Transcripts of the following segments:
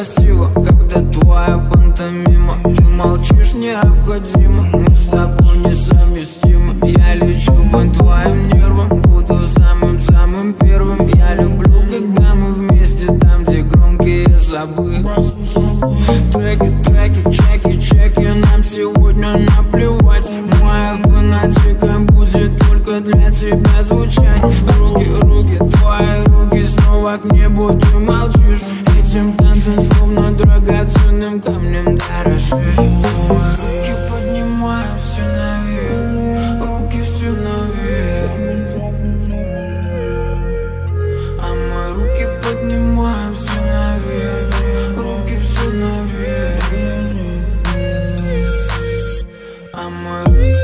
красиво, когда твоя пантомима. Ты молчишь необходимо, мы с тобой несовместимы. Я лечу по твоим нервам, буду самым-самым первым. Я люблю, когда мы вместе там, где громкие забы. Треки, чеки, нам сегодня наплевать. Моя фанатика будет только для тебя звучать. Руки, твои руки снова к небу, ты молчишь. Этим танцем словно драгоценным камнем дорожишь. Руки поднимаю все наверх, руки все наверх. А мои руки поднимаю все наверх, руки все наверх. А мои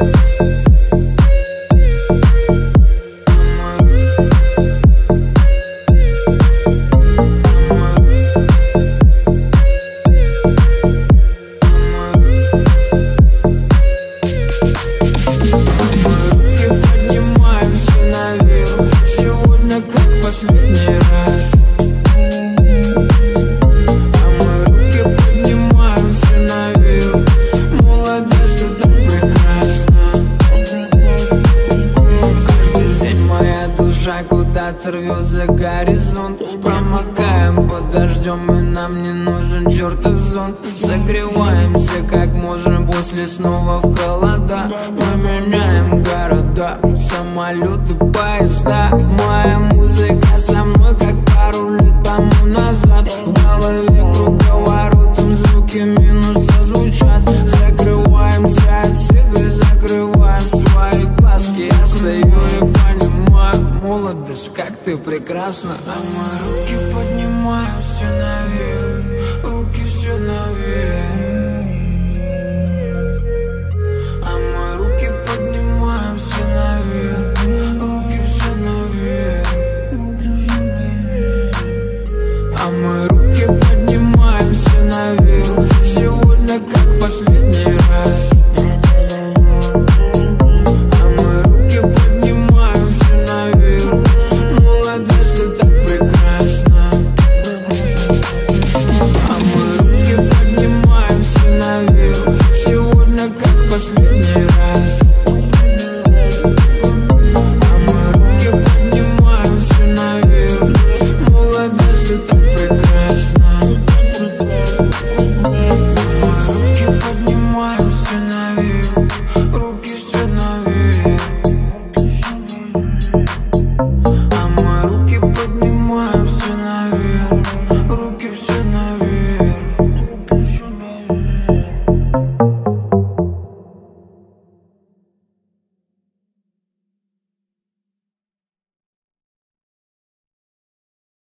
последний раз. А мои руки поднимаю все наверх. Молодость, ты так прекрасна. Каждый день моя душа куда-то рвет за горизонт. Промокаем под дождем, и нам не нужен чертов зонт. Согреваемся как можем после снова в холода. Мы меняем города, самолеты, поезда. Моя музыка со мной, как пару лет тому назад. В голове круговоротом звуки минуса звучат. Закрываемся от всех и закрываем свои глазки. Я стою и понимаю, молодость, как ты прекрасна. А мои руки поднимаю все наверх, руки все наверх. А мои руки поднимаю все наверх, руки все наверх. А мои руки